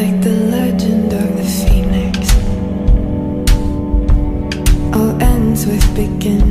like the legend of the phoenix. All ends with beginnings.